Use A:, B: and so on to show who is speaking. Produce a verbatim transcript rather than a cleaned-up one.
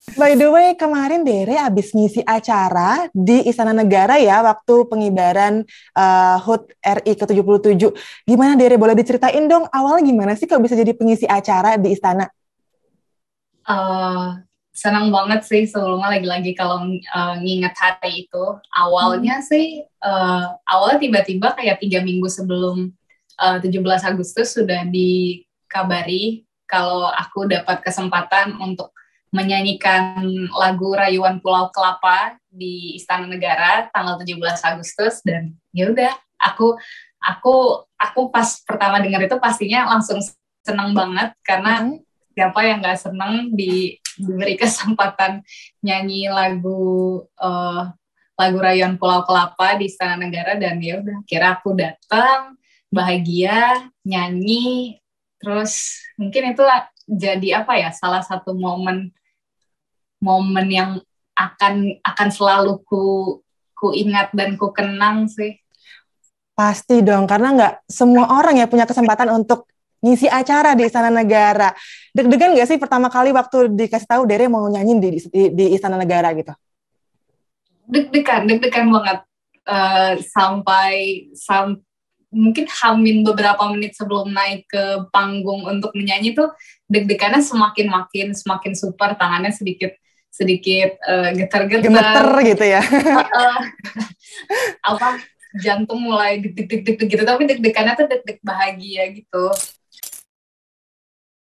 A: By the way, kemarin Dere abis ngisi acara di Istana Negara ya, waktu pengibaran uh, H U T R I ke tujuh puluh tujuh. Gimana Dere, boleh diceritain dong awalnya gimana sih kok bisa jadi pengisi acara di Istana?
B: Uh, Senang banget sih sebelumnya lagi-lagi kalau uh, nginget hari itu.
A: Hmm.
B: Awalnya sih, uh, awalnya tiba-tiba kayak tiga minggu sebelum uh, tujuh belas Agustus sudah dikabari kalau aku dapat kesempatan untuk menyanyikan lagu Rayuan Pulau Kelapa di Istana Negara tanggal tujuh belas Agustus dan ya udah aku aku aku pas pertama dengar itu pastinya langsung seneng banget karena
A: Mm-mm.
B: siapa yang nggak seneng di, diberi kesempatan nyanyi lagu uh, lagu Rayuan Pulau Kelapa di Istana Negara dan ya udah kira aku datang bahagia nyanyi terus mungkin itu jadi apa ya salah satu momen momen yang akan akan selalu ku ku ingat dan ku kenang sih.
A: Pasti dong, karena nggak semua orang ya punya kesempatan untuk ngisi acara di Istana Negara. Deg-degan nggak sih pertama kali waktu dikasih tahu Dere mau nyanyi di, di, di Istana Negara gitu?
B: Deg-degan, deg-degan banget uh, sampai sam, mungkin hamin beberapa menit sebelum naik ke panggung untuk menyanyi tuh deg-degannya semakin makin semakin super tangannya sedikit sedikit uh,
A: Gemeter
B: getar-getar
A: gitu ya.
B: uh, apa jantung mulai deg-deg deg-deg gitu tapi deg-degannya tuh deg-deg bahagia gitu.